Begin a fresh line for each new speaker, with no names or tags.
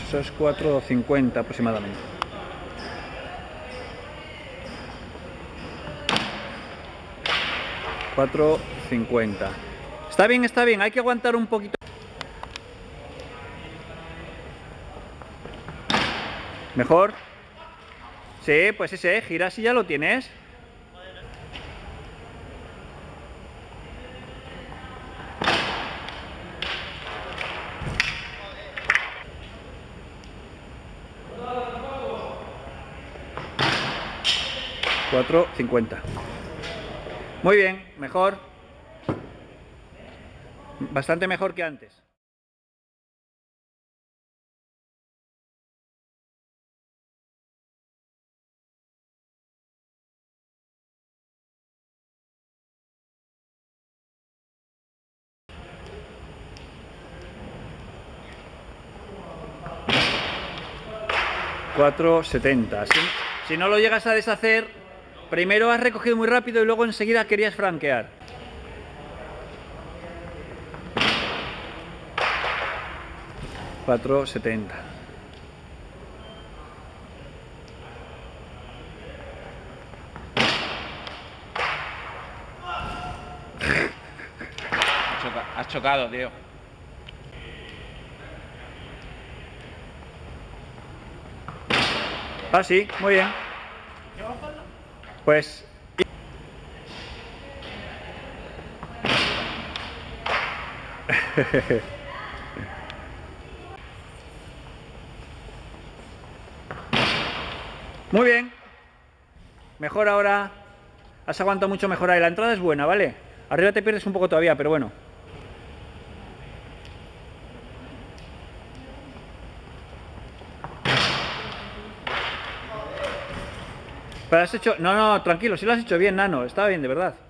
Eso es 4,50 aproximadamente. $4,50. Está bien, hay que aguantar un poquito. ¿Mejor? Sí, pues ese, giras y ya lo tienes. $4,50. Muy bien, mejor. Bastante mejor que antes. $4,70. Si no lo llegas a deshacer, primero has recogido muy rápido y luego enseguida querías franquear. $4,70.
Has chocado, tío.
Ah, sí, muy bien. Pues... Muy bien. Mejor ahora. Has aguantado mucho mejor ahí. La entrada es buena, ¿vale? Arriba te pierdes un poco todavía, pero bueno. Pero has hecho... No, tranquilo, sí lo has hecho bien, Nano. Estaba bien, de verdad.